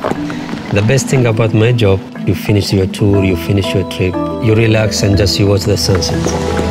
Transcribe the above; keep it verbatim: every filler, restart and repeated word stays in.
The best thing about my job, you finish your tour, you finish your trip, you relax and just you watch the sunset.